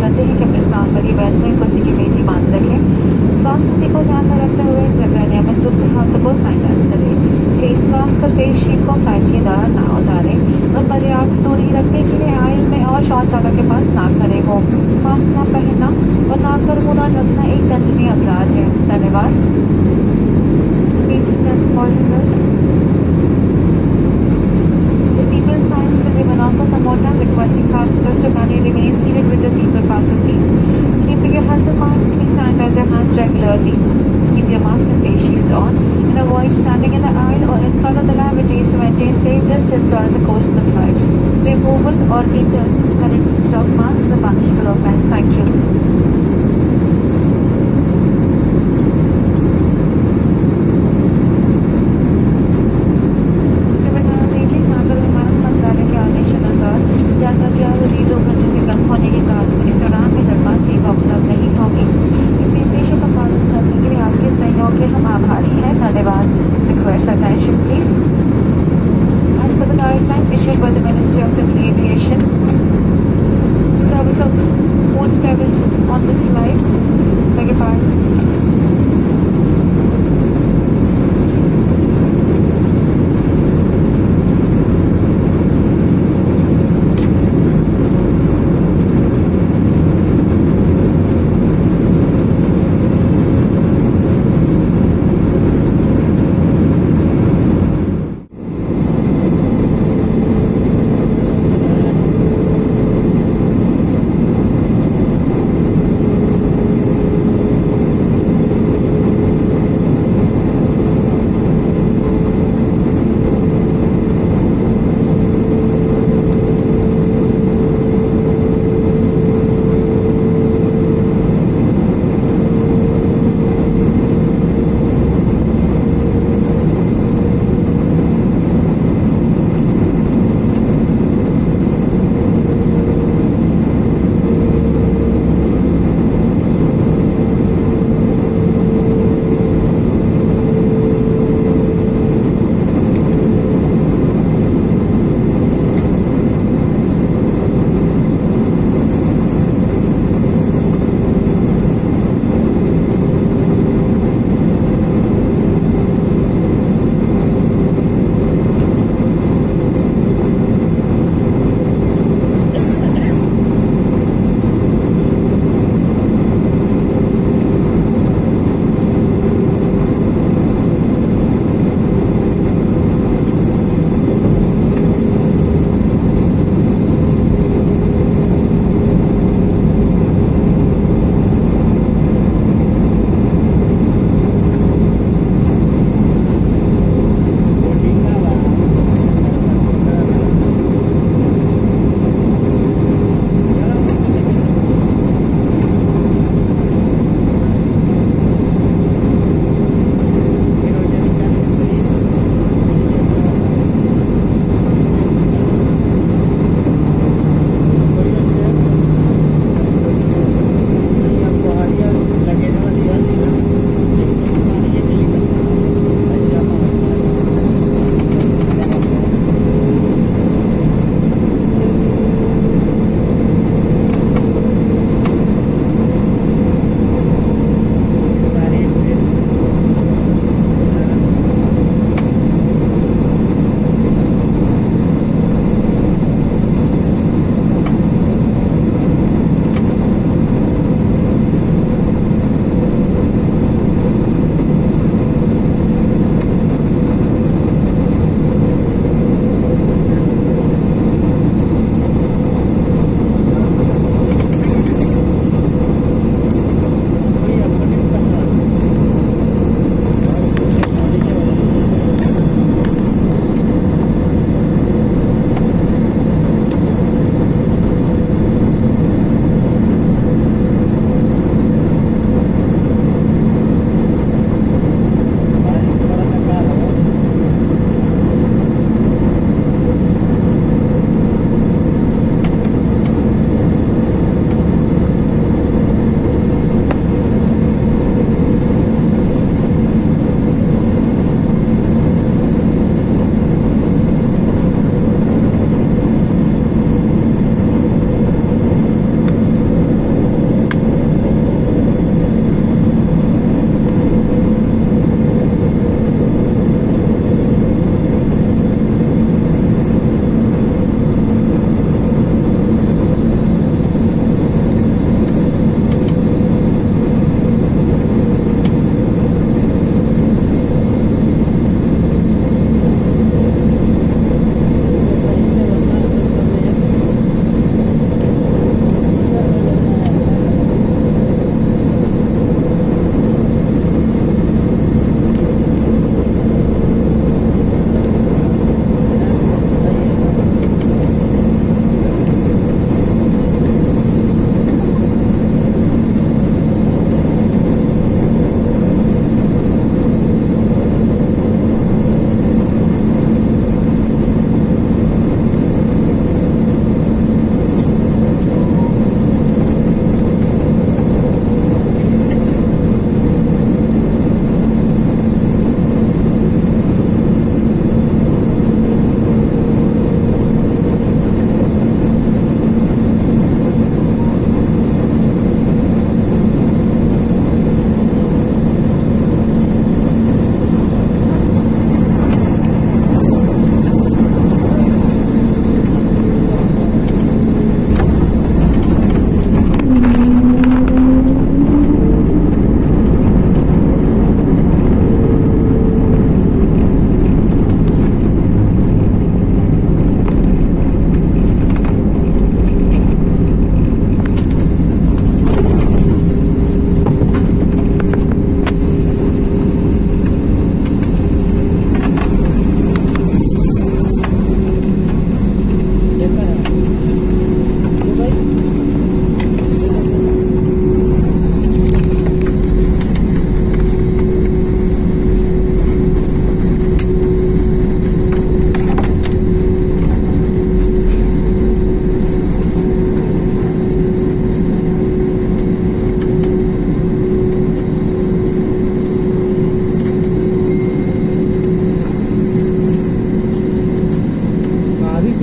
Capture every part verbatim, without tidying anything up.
चाहते हैं कि अपने स्थान पर ही बैठ जाएं, कुर्सी की मेज बांध रखें। स्वास्थ्य स्थिति को ध्यान में रखते हुए जगह नियमित रूप से हाथों को सैनिटाइज करें। फेस मास्क और फेस शील्ड को फ्लाइट के दौरान ना उतारें और पर्याप्त दूरी रखने के लिए आयल में और शौचालय के पास ना खड़े हो। मास्क न पहनना और नाक और मुंह न ढकना एक दंडनीय अपराध है। धन्यवाद। The seatbelt signs will be given for some more time, requesting passengers to kindly remain seated with the seatbelt fastened, please. Keeping your health in mind, please sanitize your hands regularly. Keep your mask and face shields on and avoid standing in the aisle or in front of the lavatories to maintain safe distance during the course of the flight. Removal or incorrect use of masks is a punishable offense. Thank you. On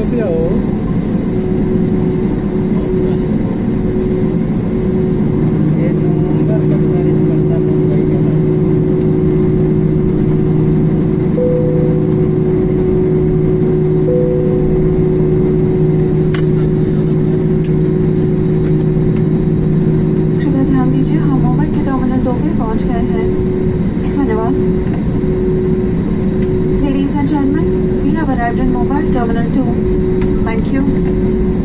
पे आओ। ये number comparison करता है मुंबई के साथ। कृपया ध्यान दीजिए, हम मुंबई के टर्मिनल दो पे पहुंच गए हैं। धन्यवाद। Ladies and gentlemen, we have arrived in Mumbai Terminal two. Thank you.